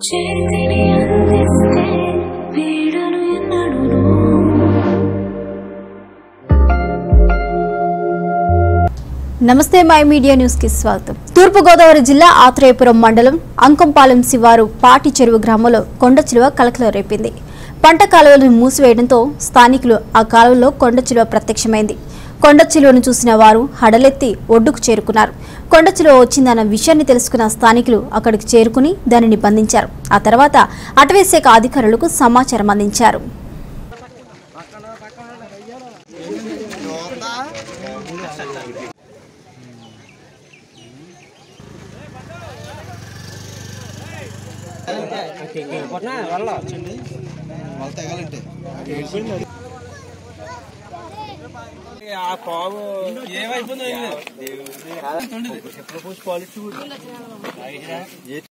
చేతిని అందిస్తే వీడను ఎన్నడూ. నమస్తే మై మీడియా న్యూస్ కి స్వాగతం. తూర్పుగోదావరి జిల్లా ఆత్రేయపురం మండలం అంకంపాలెం శివారు పాటి చెరువు గ్రామంలో కొండ చిలువ కలకలం రేపింది. పంట కాలువలను మూసివేయడంతో స్థానికులు ఆ కాలువలో కొండ చిలువ ప్రత్యక్షమైంది. కొండ చిలువను చూసిన వారు హడలెత్తి ఒడ్డుకు చేరుకున్నారు. కొండ చిలువ వచ్చిందన్న విషయాన్ని తెలుసుకున్న స్థానికులు అక్కడికి చేరుకుని దానిని బంధించారు. ఆ తర్వాత అటవీశాఖ అధికారులకు సమాచారం అందించారు. ఆ పాము ఏమైపోయింది